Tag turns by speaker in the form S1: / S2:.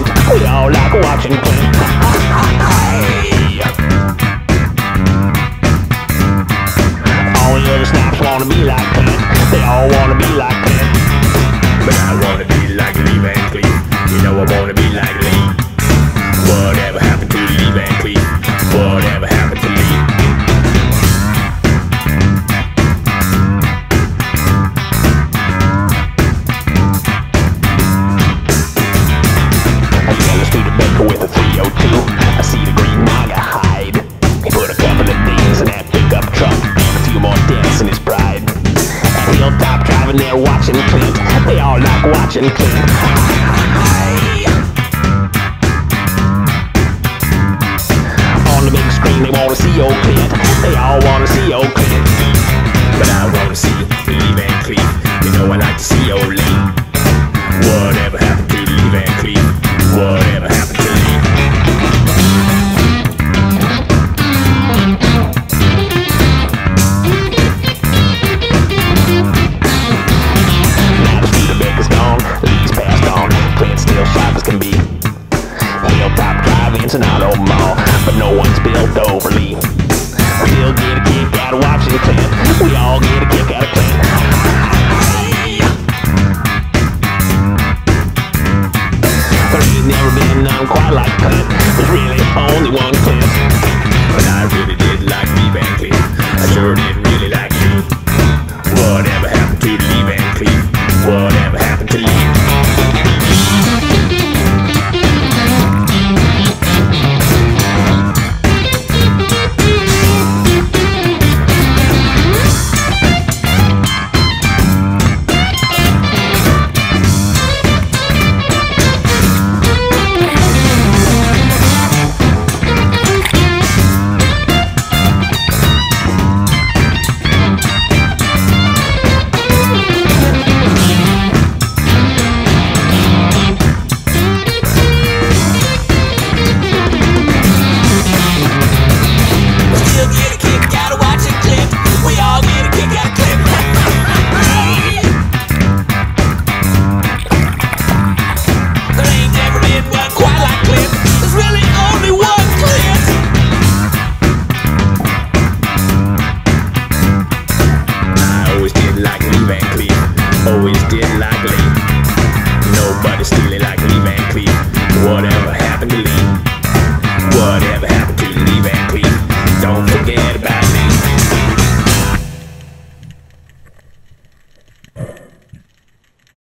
S1: Clint. We all like watching Clint. Hey. All the other snaps wanna be like Clint. They all wanna be like Clint.
S2: But I wanna be like Lee Van Cleef. You know I wanna be like Lee. Whatever happened to Lee Van Cleef? Whatever happened to Lee?
S1: I fell asleep at Baker with a 302. I see the green naga hide. He put a couple of things in that pickup truck. A few more dents in his pride. At Hilltop driving there watching Clint. They all like watching Clint. Hey. On the big screen they wanna see old Clint. They all wanna see old Clint.
S2: But I wanna see Lee Van Cleef. You know I like to see old Lee. Whatever happened to Lee Van Cleef? Whatever happened to Lee?
S1: Now the Studebaker's gone, Lee's passed on. Clint's still sharp as can be. Hilltop drive-ins and auto mall, but no one's built over Lee. We still get a kick out of watching Clint. We all get a kick out of Clint. There ain't never been none quite like Clint. There's really only one Clint.
S2: But I really did like Lee Van Cleef. I sure did.